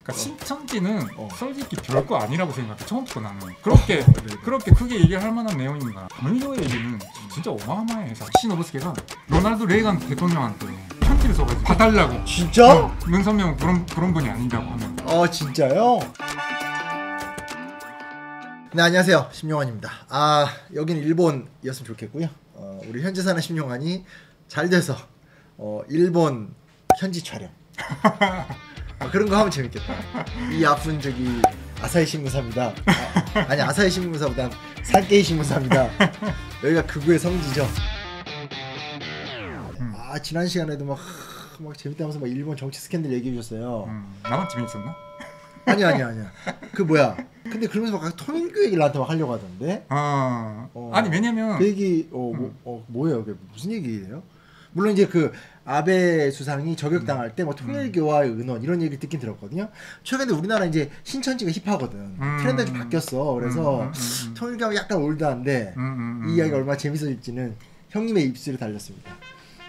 그러니까 신천지는 솔직히 별거 아니라고 생각해. 처음부터 나는 그렇게 크게 얘기할 만한 내용인가. 동일교의 얘기는 진짜 어마어마해. 시노부스케가 로널드 레이건 대통령한테 편지를 써가지고 봐달라고. 진짜? 문선명 그런 분이 아니라고 하면. 진짜요? 네, 안녕하세요, 심용환입니다. 여기는 일본이었으면 좋겠고요. 우리 현지 사는 심용환이 잘 돼서 일본 현지 촬영 그런 거 하면 재밌겠다. 이 앞은 저기 아사히 신문사입니다. 아니 아사히 신문사보단 산케이 신문사입니다. 여기가 극우의 성지죠. 지난 시간에도 막 재밌다면서 막 일본 정치 스캔들 얘기해 주셨어요. 나만 재밌었나? 아니야. 그 뭐야? 근데 그러면서 막 통일교 얘기를 나한테 막 하려고 하던데. 아니 왜냐면 그 얘기 뭐예요? 그게 무슨 얘기예요? 물론 이제 그 아베 수상이 저격당할 때 뭐 통일교와의 은원 이런 얘기를 듣긴 들었거든요. 최근에 우리나라 이제 신천지가 힙하거든. 트렌드가 좀 바뀌었어. 그래서 통일교가 약간 올드한데 이 이야기가 얼마나 재밌어질지는 형님의 입술에 달렸습니다.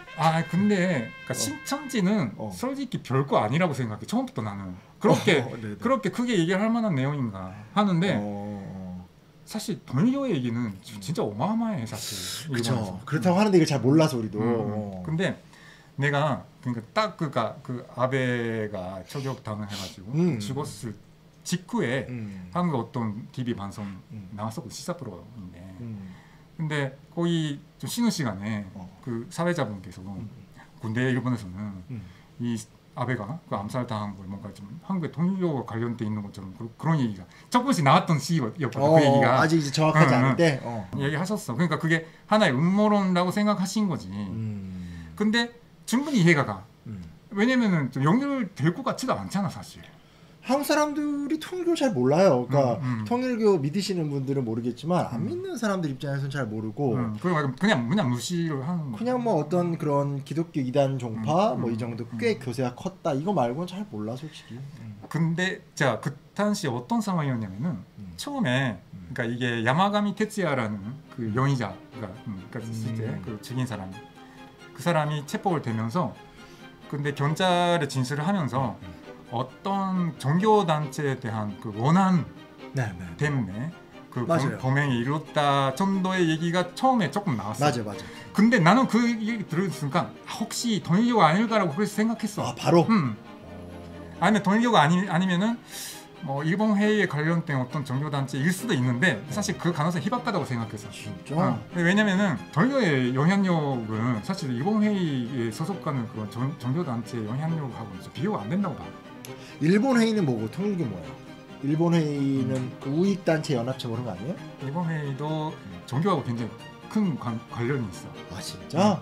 근데 그러니까 신천지는 솔직히 별거 아니라고 생각해. 처음부터 나는 그렇게 크게 얘기할 만한 내용인가 하는데 사실 동일교의 얘기는 진짜 어마어마해 사실. 그렇죠. 그렇다고 하는데 이걸 잘 몰라서 우리도. 근데 내가 그러니까 딱 그 아베가 저격당을 해가지고 죽었을 직후에 한국 어떤 TV 방송 나왔었고 시사 프로인데. 근데 거기 좀 쉬는 시간에 그 사회자분께서 군대 일본에서는 이 아베가 그 암살당한 걸 뭔가 좀 한국의 통일교와 관련돼 있는 것처럼 그런 얘기가 조금씩 나왔던 시기였거든. 그 얘기가 아직 이제 정확하지 않은데 얘기하셨어. 그러니까 그게 하나의 음모론이라고 생각하신 거지. 근데 충분히 이해가 가. 왜냐면은 좀 연결될 것 같지도 않잖아 사실. 한국 사람들이 통일교 잘 몰라요. 그러니까 통일교 믿으시는 분들은 모르겠지만 안 믿는 사람들 입장에서는 잘 모르고 그냥 무시를 하는 거야. 그냥 뭐 어떤 그런 기독교 이단 종파 뭐 이 정도 꽤 교세가 컸다 이거 말고는 잘 몰라 솔직히. 근데 자 그 당시 어떤 상황이었냐면은 처음에 그러니까 이게 야마가미 테츠야라는 그 용의자가 그러니까 실제 그 죽인 사람 그 사람이 체포를 되면서 근데 경찰에 진술을 하면서 어떤 종교 단체에 대한 그 원한 때문에 그 범행이 이뤘다 정도의 얘기가 처음에 조금 나왔어요. 맞아. 근데 나는 그 얘기 들은 순간 혹시 동일교가 아닐까라고 그래서 생각했어. 바로? 아니면 동일교가 아니면은 일본 회의에 관련된 어떤 종교 단체일 수도 있는데 사실 그 가능성이 희박하다고 생각했어. 진짜? 왜냐면은 동일교의 영향력은 사실 일본 회의에 소속하는 그런 종교 단체의 영향력하고 비교가 안 된다고 봐. 일본 회의는 뭐고 통일교 뭐야? 일본 회의는 우익단체 연합체 그런 거 아니에요? 일본 회의도 종교하고 굉장히 큰 관련이 있어. 진짜?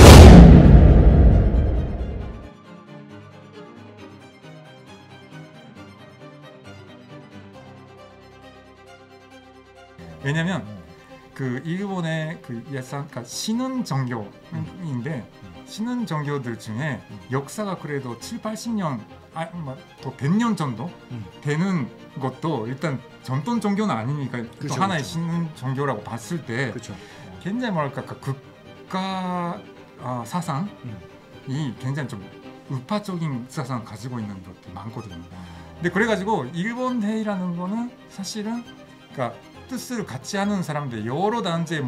왜냐면 그 일본의 그 그러니까 신흥 종교인데 신흥 종교들 중에 역사가 그래도 7, 80년 더 100년 정도 되는 것도 일단 전통 종교는 아니니까 또 하나의 신흥 종교라고 봤을 때 굉장히 뭐랄까 국가 사상이 굉장히 좀 우파적인 사상을 가지고 있는 것들이 많거든요. 근데 그래가지고 일본 회의라는 거는 사실은 그러니까 뜻을 같이 하는 사람들 여러 단체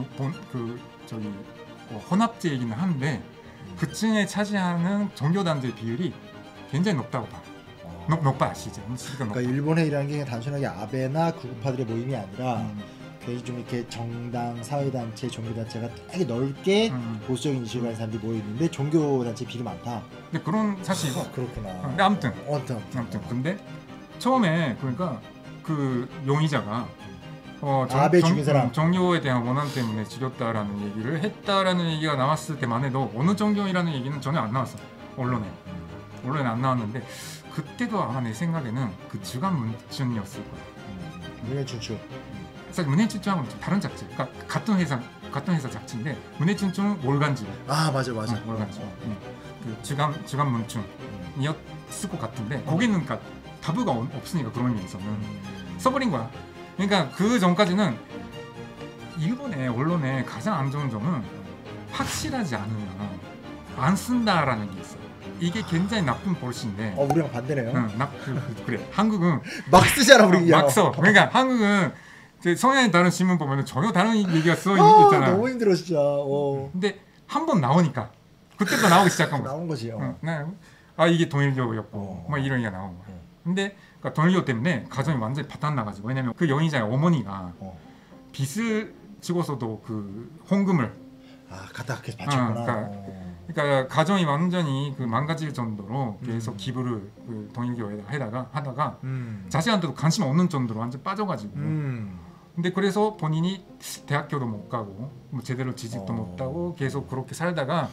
혼합제이기는 한데 그 층에 차지하는 종교 단체의 비율이 굉장히 높다고 봐. 높아 아시죠? 그러니까 일본 회의라는 게 단순하게 아베나 구구파들의 모임이 아니라 굉장히 좀 이렇게 정당, 사회단체, 종교단체가 되게 넓게 보수적인 이슈를 가진 사람들이 모여 있는데 종교단체 비율이 많다. 근데 그런 사실이고. 그렇구나. 근데 아무튼 근데 처음에 그러니까 그 용의자가 아베 죽인 사람 종교에 대한 원한 때문에 죽였다라는 얘기를 했다라는 얘기가 나왔을 때만 해도 어느 종교이라는 얘기는 전혀 안 나왔어. 언론에 안 나왔는데 그때도 아마 내 생각에는 그 주간 문춘이었을 거야. 문해춘춘. 사실 문해춘춘하고는 좀 다른 잡지. 그러니까 같은 회사 잡지인데 문해춘춘은 월간지. 맞아. 월간지. 그 주간 문춘이었을 것 같은데 거기는 그러니까 타부가 없으니까 그런 얘기에서는 써버린 거야. 그러니까 그 전까지는 일본의 언론의 가장 안 좋은 점은 확실하지 않으면 안 쓴다라는 게 있어요. 이게 굉장히 나쁜 버릇인데. 우리랑 반대네요. 응, 그래. 한국은 막 쓰잖아 우리. 막 써. 그러니까 한국은 성향이 다른 신문 보면 전혀 다른 얘기가 써 있잖아. 너무 힘들어 진짜. 근데 한 번 나오니까 그때부터 나오기 시작한 거야. 나온 거지. 네. 이게 동일교였고 막 이런 얘기가 나온 거야. 근데 그러니까 동일교 때문에 가정이 완전히 바탕 나가지고, 왜냐면 그 여인장의 어머니가 빚을 지고서도 그 헌금을 갖다 바쳤구나. 그러니까 가정이 완전히 그 망가질 정도로 계속 기부를 그 동일교에 하다가 자식한테도 관심 없는 정도로 완전 빠져가지고. 근데 그래서 본인이 대학교도 못 가고 뭐 제대로 취직도 못 하고 계속 그렇게 살다가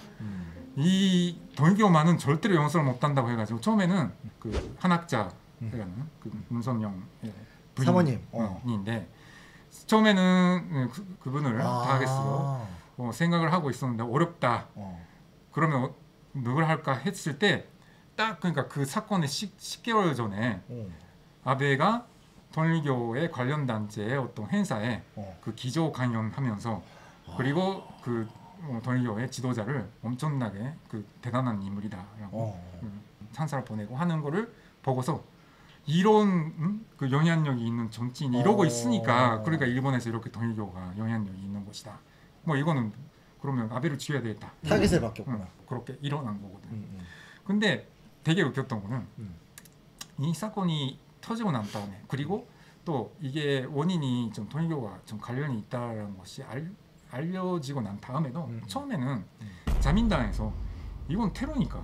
이 동일교만은 절대로 용서를 못 한다고 해가지고 처음에는 그 한학자 그 문선영 사모님인데 처음에는 그분을 타겟으로 생각을 하고 있었는데 어렵다. 그러면 누굴 할까 했을 때 딱 그러니까 그 사건의 10개월 전에 아베가 동일교회 관련 단체의 어떤 행사에 그 기조 강연하면서 그리고 그 동일교회 지도자를 엄청나게 그 대단한 인물이다라고 찬사를 보내고 하는 거를 보고서 이런 그 영향력이 있는 정치인이 이러고 있으니까 그러니까 일본에서 이렇게 동일교가 영향력이 있는 곳이다. 뭐 이거는 그러면 아베를 죽여야 되겠다. 타겟을 바뀌었구나. 그렇게 일어난 거거든. 근데 되게 웃겼던 거는 이 사건이 터지고 난 다음에 그리고 또 이게 원인이 좀 동일교가 좀 관련이 있다라는 것이 알려지고 난 다음에도 처음에는 자민당에서 이건 테러니까.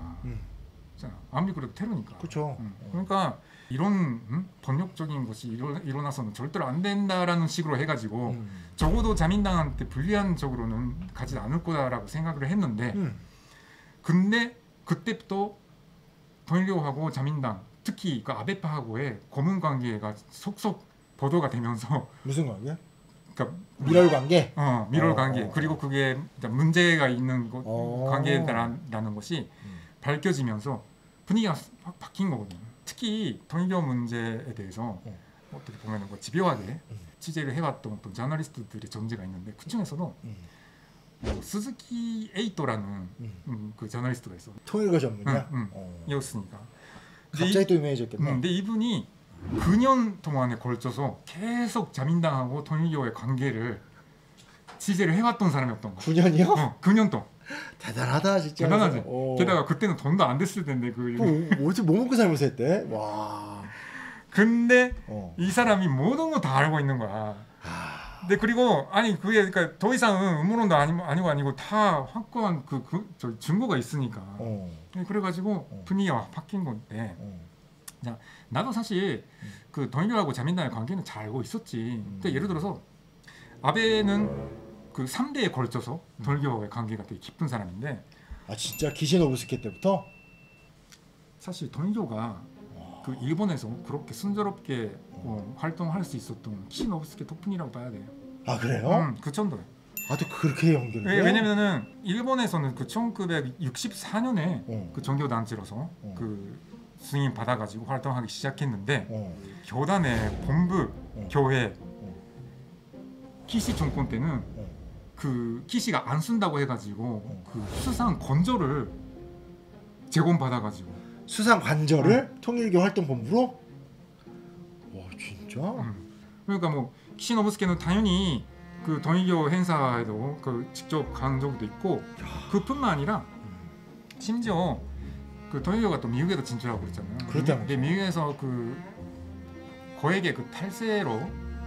아무리 그래도 테러니까. 그렇죠. 그러니까 이런 번역적인 것이 일어나서는 절대로 안 된다라는 식으로 해가지고 적어도 자민당한테 불리한 쪽으로는 가지 않을 거다라고 생각을 했는데 근데 그때부터 동일교하고 자민당 특히 그 아베파하고의 고문 관계가 속속 보도가 되면서 무슨 관계? 그러니까 밀월 관계? 밀월 관계. 그리고 그게 문제가 있는 관계라는 것이 밝혀지면서 분위기가 확 바뀐 거거든요. 특히 동일교 문제에 대해서 어떻게 보면 집요하게 취재를 해왔던 어떤 저널리스트들의 존재가 있는데 그 중에서도 스즈키 에이토라는 그 저널리스트가 있어. 통일교 전문이야? 이었으니까. 갑자기 또 유명해졌겠네. 근데 이분이 9년 동안에 걸쳐서 계속 자민당하고 동일교의 관계를 취재를 해왔던 사람이었던 거야. 9년이요? 9년 동안. 대단하다 진짜. 대단하지. 게다가 그때는 돈도 안 됐을 텐데 뭐 먹고 살면서 했대? 와. 근데 이 사람이 모든 거 다 알고 있는 거야. 근데 그리고 그게 그러니까 더 이상은 음모론도 아니고 다 확고한 저 증거가 있으니까. 그래가지고 분위기가 바뀐 건데. 자, 나도 사실 그 동일교하고 자민당의 관계는 잘 알고 있었지. 근데 예를 들어서 아베는 그 3대에 걸쳐서 동일교와의 관계가 되게 깊은 사람인데. 진짜 기시노부스케 때부터? 사실 동일교가 그 일본에서 그렇게 순조롭게 활동할 수 있었던 기시노부스케 덕분이라고 봐야 돼요. 그래요? 그 정도예요. 또 그렇게 연결돼? 왜냐면은 일본에서는 그 1964년에 그 종교 단체로서 그 승인 받아가지고 활동하기 시작했는데 교단의 본부 교회 키시 정권 때는 그 키시가 안 쓴다고 해가지고 그 수상 건조를 제공받아가지고 수상 관절을 통일교 활동 본부로? 와 진짜? 그러니까 뭐 키시노부스케는 당연히 그 동일교 행사에도 그 직접 간 적도 있고 그뿐만 아니라 심지어 그 동일교가 또 미국에도 진출하고 있잖아요. 그렇다면서. 미국에서 그 거액의 그 탈세로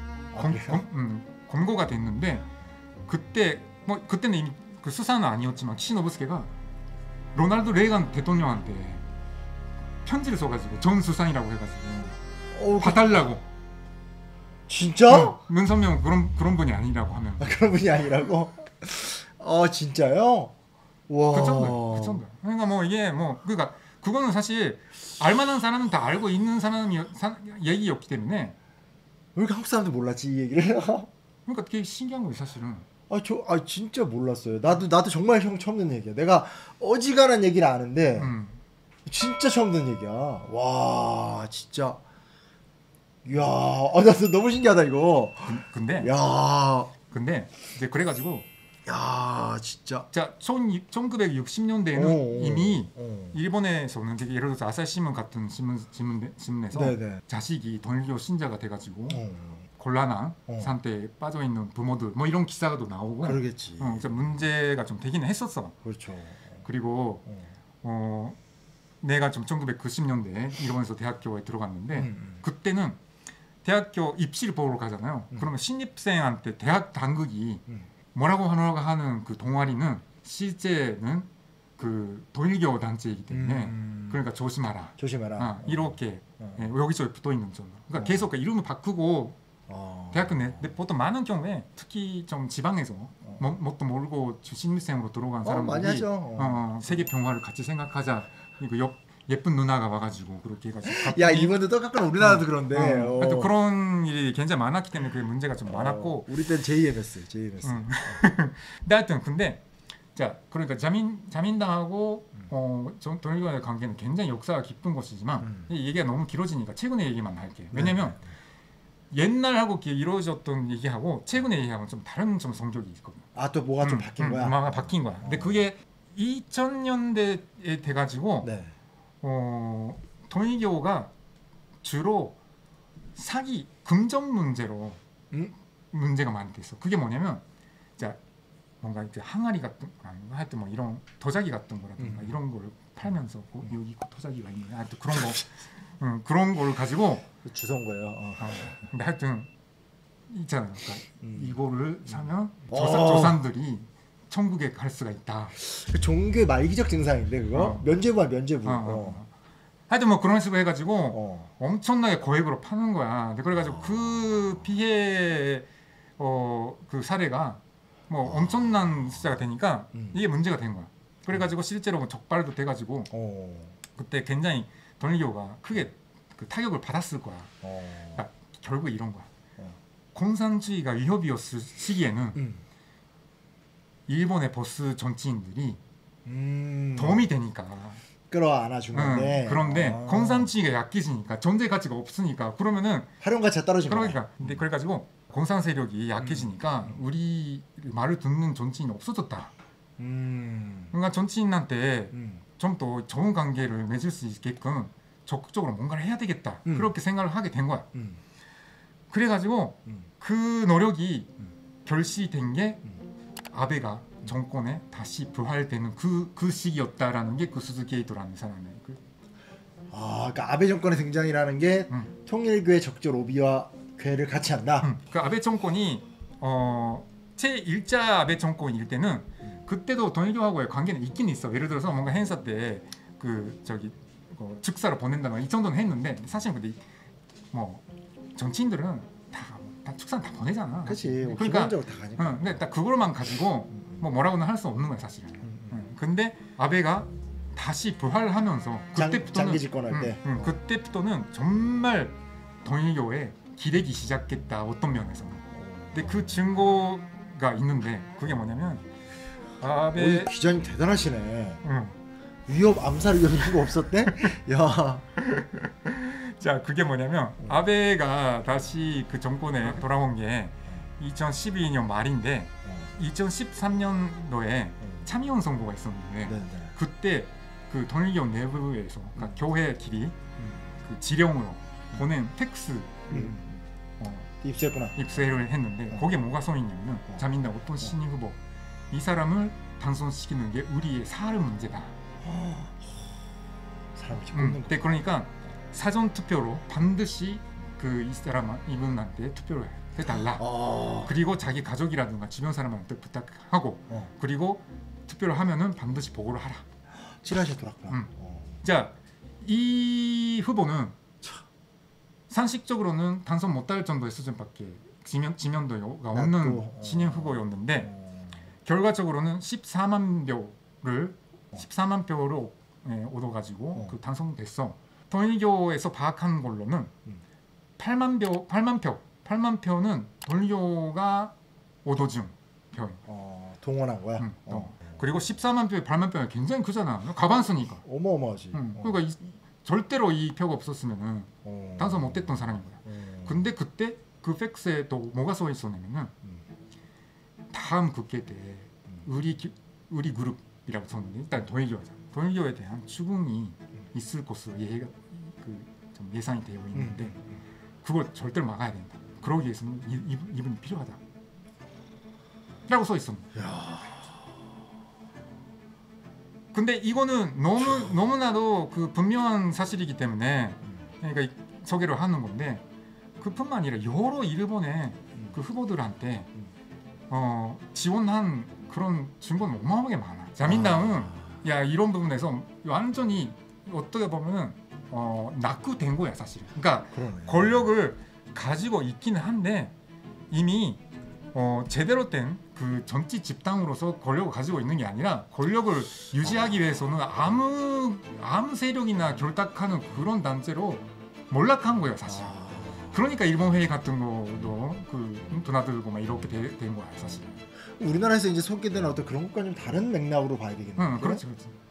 검거가 됐는데 그때는 이미 그 수사는 아니었지만 키시노부스케가 로널드 레이건 대통령한테 편지를 써가지고 전 수상이라고 해가지고 봐달라고. 진짜? 문선명 그런 분이 아니라고 하면. 그런 분이 아니라고? 진짜요? 와. 그 정도. 그러니까 뭐 이게 뭐 그러니까 그거는 사실 알만한 사람은 다 알고 있는 얘기였기 때문에. 왜 이렇게 한국 사람들 몰랐지 이 얘기를? 그러니까 되게 신기한 거예요 사실은. 진짜 몰랐어요. 나도 정말 형 처음 듣는 얘기야. 내가 어지간한 얘기를 아는데 진짜 처음 듣는 얘기야. 와 진짜. 이야, 나 너무 신기하다 이거. 근데 이제 그래가지고 야 진짜. 자, 1960년대에는 오, 이미 오. 일본에서는 되게 예를 들어서 아사히 신문 같은 신문에서 네네. 자식이 동일교 신자가 돼가지고 어. 곤란한 어. 상태에 빠져 있는 부모들 뭐 이런 기사가도 나오고 그러겠지. 그래서 문제가 좀 되기는 했었어. 그렇죠. 그리고 내가 좀 1990년대에 일본에서 대학교에 들어갔는데 그때는 대학교 입시를 보러 가잖아요. 그러면 신입생한테 대학 당국이 뭐라고 하는 그 동아리는 실제는 그 동일교 단체이기 때문에 그러니까 조심하라. 조심해라. 이렇게 여기저기 붙어 있는 점. 그러니까 계속 그 이름을 바꾸고 대학교 내 보통 많은 경우에 특히 좀 지방에서 뭣도 모르고 신입생으로 들어간 사람들이 많이 하죠. 세계 평화를 같이 생각하자. 이거 예쁜 누나가 와가지고 그렇게 해가지고 야 이번도 똑같구나. 우리나라도 그런데. 하여튼 그런 일이 굉장히 많았기 때문에 그게 문제가 좀 많았고 우리 때는 JMS. 근데 하여튼 근데 자 그러니까 자민당하고 동일교와의 관계는 굉장히 역사가 깊은 것이지만 이 얘기가 너무 길어지니까 최근의 얘기만 할게요. 왜냐면 옛날하고 이루어졌던 얘기하고 최근의 얘기하고는 좀 다른 좀 성격이 있거든요. 아 또 뭐가 좀 바뀐 거야? 뭐가 바뀐 거야. 근데 그게 2000년대에 돼가지고 네. 동일교가 주로 사기 금전 문제로 문제가 많이 됐어. 그게 뭐냐면 자 뭔가 이제 항아리 같은 하여튼 뭐 이런 도자기 같은 거라든가 이런 거를 팔면서 여기 도자기가 있네. 하여튼 그런 거 그런 거를 가지고 주워온 거예요. 근데 하여튼 있잖아요. 그러니까 이거를 사면 조산들이 천국에 갈 수가 있다. 그 종교의 말기적 증상인데 그거? 면죄부야 면죄부. 하여튼 뭐 그런 식으로 해가지고 엄청나게 고액으로 파는 거야. 근데 그래가지고 그 피해 그 사례가 뭐 엄청난 숫자가 되니까 이게 문제가 된 거야. 그래가지고 실제로 적발도 돼가지고 그때 굉장히 동일교가 크게 그 타격을 받았을 거야. 그러니까 결국 이런 거야. 공산주의가 위협이었을 시기에는 일본의 보스 정치인들이 도움이 되니까 끌어안아준 건데 그런데 공산주의가 약해지니까 존재 가치가 없으니까 그러면은 활용 가치가 떨어진 거야. 그러니까 근데 그래가지고 공산 세력이 약해지니까 우리 말을 듣는 정치인이 없어졌다. 그러니까 정치인한테 좀 더 좋은 관계를 맺을 수 있게끔 적극적으로 뭔가를 해야 되겠다. 그렇게 생각을 하게 된 거야. 그래가지고 그 노력이 결실된 게 아베가 정권에 다시 부활되는 그 시기였다라는 게 그 수즈게이토라는 사람의 그러니까 아베 정권의 등장이라는 게 통일교의 적조 로비와 괴를 같이 한다. 그 아베 정권이 제1자 아베 정권일 때는 그때도 동일교하고의 관계는 있긴 있어. 예를 들어서 뭔가 행사 때 그 저기 즉사를 보낸다거나 이 정도는 했는데 사실 근데 뭐 정치인들은 다 축사는 다 보내잖아. 그렇지. 그러니까 기본적으로 다 가니까. 근데 딱 그걸만 가지고 뭐라고는 할 수 없는 거야 사실은. 근데 아베가 다시 부활하면서 그때부터는 장기 집권할 때. 그때부터는 정말 동일교에 기대기 시작했다 어떤 면에서는. 근데 그 증거가 있는데 그게 뭐냐면 아베 기자님 대단하시네. 위협 암살 위협 이런 거 없었대? 야. 자 그게 뭐냐면 아베가 다시 그 정권에 돌아온 게 2012년 말인데 2013년도에 참의원 선거가 있었는데 그때 그 동일교 내부에서 그러니까 교회끼리 그 지령으로 보낸 텍스 입세를 했는데 거기에 뭐가 써있냐면 자민당 어떤 신임 후보 이 사람을 당선시키는 게 우리의 사활 문제다. 사람을 그러니까 사전 투표로 반드시 그 이 사람 이분한테 투표를 해달라. 그리고 자기 가족이라든가 주변 사람한테 부탁하고 그리고 투표를 하면은 반드시 보고를 하라. 찌라시 돌았구나. 자, 이 후보는 상식적으로는 당선 못할 정도의 수준밖에 지명도가 없는 신임 후보였는데 결과적으로는 14만 표를 얻어가지고 그 당선됐어. 동일교에서 파악한 걸로는 8만 표는 동일교가 오도중 표. 동원한 거야. 그리고 14만 표, 8만 표는 굉장히 크잖아. 과반수니까. 어마어마하지. 그러니까 절대로 이 표가 없었으면은 당선 못됐던 사람인 거야. 근데 그때 그 팩스에 또 뭐가 써 있었냐면은 다음 국회 때 우리 그룹이라고 쳤는데 일단 동일교회죠. 동일교회에 대한 추궁이 있을 것으로 좀 예상이 되어 있는데 그걸 절대로 막아야 된다. 그러기 위해서는 이분이 필요하다. 라고 써 있습니다. 근데 이거는 너무나도 그 분명한 사실이기 때문에 그러니까 소개를 하는 건데 그뿐만 아니라 여러 일본의 그 후보들한테 지원한 그런 증거는 어마어마하게 많아. 자민당은 야 이런 부분에서 완전히 어떻게 보면은 낙후된 거야 사실은. 그러니까 그러네. 권력을 가지고 있기는 한데 이미 제대로 된 그 정치 집단으로서 권력을 가지고 있는 게 아니라 권력을 유지하기 위해서는 아무 세력이나 결탁하는 그런 단체로 몰락한 거예요 사실. 그러니까 일본 회의 같은 거도 그 드나들고 막 이렇게 된 거야 사실. 우리나라에서 이제 소개된 어떤 그런 것과 좀 다른 맥락으로 봐야 되겠네요. 응, 그렇지.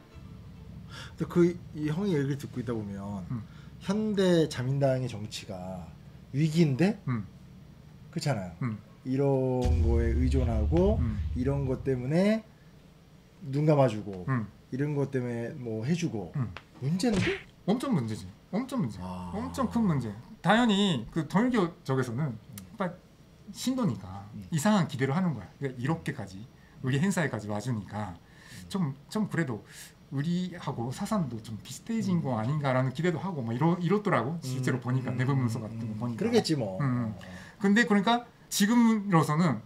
이 형이 얘기를 듣고 있다 보면 현대 자민당의 정치가 위기인데 그렇잖아요. 이런 거에 의존하고 이런 것 때문에 눈 감아주고 이런 것 때문에 뭐 해주고 문제인데? 엄청 문제지. 엄청 문제. 엄청 큰 문제. 당연히 그 동일교 쪽에서는 신도니까 이상한 기대를 하는 거야. 그러니까 이렇게까지 우리 행사에까지 와주니까 좀 그래도 우리하고 사상도 좀 비슷해진 거 아닌가라는 기대도 하고 막 이렇더라고. 실제로 보니까 내부 문서 같은 거 보니까. 그러겠지 뭐. 근데 그러니까 지금으로서는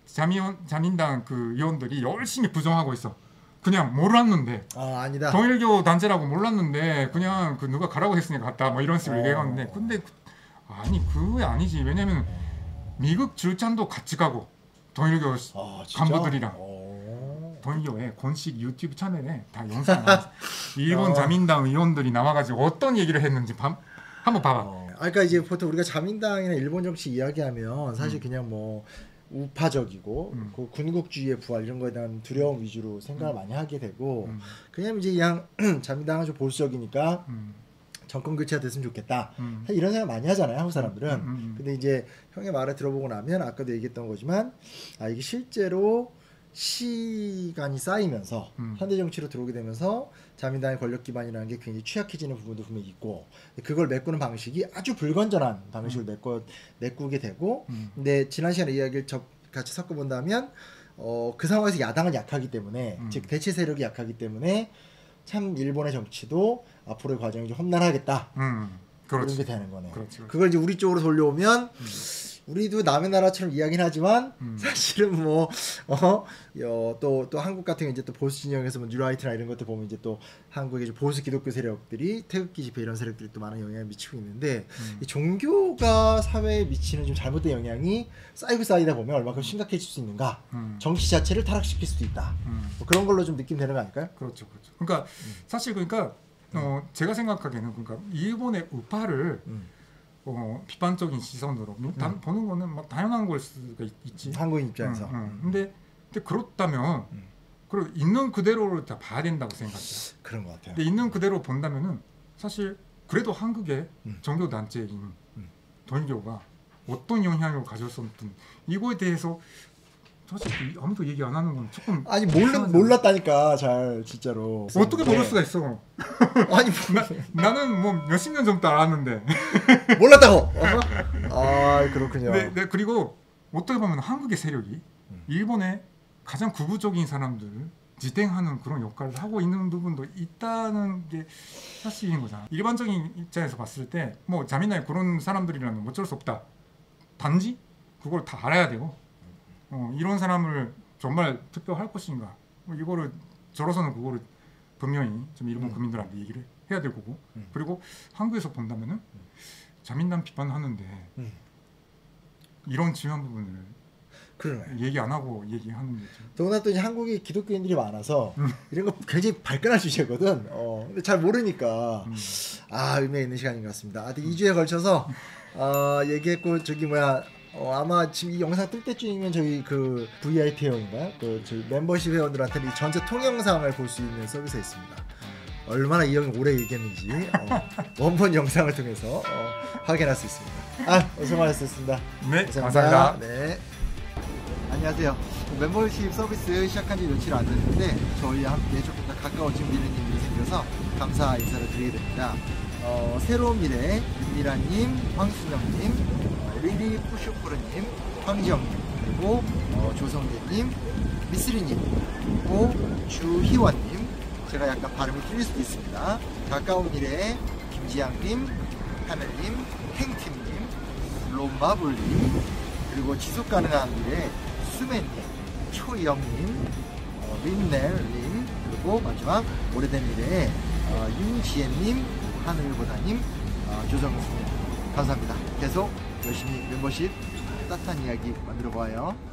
자민당 그 의원들이 열심히 부정하고 있어. 그냥 몰랐는데. 아니다. 동일교 단체라고 몰랐는데 그냥 그 누가 가라고 했으니까 갔다. 뭐 이런 식으로 얘기하는데 근데 아니 그게 아니지. 왜냐면 미국 출장도 같이 가고 동일교 간부들이랑 동일교의 공식 유튜브 채널에 다 영상 나왔어. 일본 자민당 의원들이 나와가지고 어떤 얘기를 했는지 한번 봐봐. 그러니까 이제 보통 우리가 자민당이나 일본 정치 이야기하면 사실 그냥 뭐 우파적이고 그 군국주의의 부활 이런 거에 대한 두려움 위주로 생각을 많이 하게 되고 그냥 이제 그냥 자민당은 좀 보수적이니까 정권 교체가 됐으면 좋겠다 이런 생각 많이 하잖아요 한국 사람들은. 근데 이제 형의 말을 들어보고 나면 아까도 얘기했던 거지만 이게 실제로 시간이 쌓이면서 현대 정치로 들어오게 되면서 자민당의 권력 기반이라는 게 굉장히 취약해지는 부분도 분명히 있고 그걸 메꾸는 방식이 아주 불건전한 방식으로 메꾸게 되고 근데 지난 시간에 이야기를 같이 섞어본다면 그 상황에서 야당은 약하기 때문에 즉 대체 세력이 약하기 때문에 참 일본의 정치도 앞으로의 과정이 좀 험난하겠다 그런 게 되는 거네. 그렇지. 그걸 이제 우리 쪽으로 돌려오면 우리도 남의 나라처럼 이야기는 하지만 사실은 뭐 또 한국 같은 경우 이제 또 보수 진영에서 뭐 뉴라이트나 이런 것들 보면 이제 또 한국의 이제 보수 기독교 세력들이 태극기 집회 이런 세력들이 또 많은 영향을 미치고 있는데 이 종교가 사회에 미치는 좀 잘못된 영향이 쌓이다 보면 얼마큼 심각해질 수 있는가? 정치 자체를 타락시킬 수도 있다. 뭐 그런 걸로 좀 느낌 되는 거 아닐까요? 그렇죠. 그러니까 사실 그러니까 제가 생각하기에는 그러니까 일본의 우파를 비판적인 시선으로 보는 거는 뭐 당연한 걸 수가 있지. 한국인 입장에서. 근데 그렇다면 그리고 있는 그대로를 다 봐야 된다고 생각해요. 그런 것 같아요. 근데 있는 그대로 본다면은 사실 그래도 한국의 종교 단체인 동일교가 어떤 영향을 가졌었든 이거에 대해서 사실 아무도 얘기 안 하는 건 조금 아니 몰랐다니까 잘 진짜로. 어떻게 모를 수가 있어? 아니 나는 뭐 몇십 년 전부터 알았는데 몰랐다고. 그렇군요. 네, 그리고 어떻게 보면 한국의 세력이 일본의 가장 극우적인 사람들 지탱하는 그런 역할을 하고 있는 부분도 있다는 게 사실인 거잖아. 일반적인 입장에서 봤을 때 뭐 자민당에 그런 사람들이라면 어쩔 수 없다. 단지 그걸 다 알아야 되고 이런 사람을 정말 투표할 것인가 이거를 저로서는 그거를 분명히 좀 일본 국민들한테 얘기를 해야 될 거고 그리고 한국에서 본다면은 자민당 비판하는데 이런 중요한 부분을 그러네. 얘기 안 하고 얘기하는 게 좀. 더구나 또 이제 한국에 기독교인들이 많아서 이런 거 굉장히 발끈할 주제거든. 근데 잘 모르니까 의미가 있는 시간인 것 같습니다. 2주에 걸쳐서 얘기했고 아마 지금 이 영상 뜰 때쯤이면 저희 그 VIP 회원인가요? 저희 멤버십 회원들한테는 이 전체 통영상을 볼 수 있는 서비스가 있습니다. 얼마나 이 형이 오래 얘기했는지 원본 영상을 통해서 확인할 수 있습니다. 수고 많으셨습니다. 네, 감사합니다. 네, 안녕하세요. 멤버십 서비스 시작한 지 며칠 안 됐는데 저희와 함께 조금 더 가까워진 미래님들이 생겨서 감사 인사를 드리게 됩니다. 새로운 미래 윤미라님, 황순영님, 리리 푸슈프르님, 황지영님, 그리고 조성재님, 미스리님, 그리고 주희원님, 제가 약간 발음이 틀릴 수도 있습니다. 가까운 미래의 김지양님, 하늘님, 행팀님, 롬바블님, 그리고 지속가능한 미래 수매님, 초영님, 린넬님, 그리고 마지막 오래된 미래의 윤지혜님, 하늘보다님, 조정수님, 감사합니다. 계속 열심히 멤버십 따뜻한 이야기 만들어 봐요.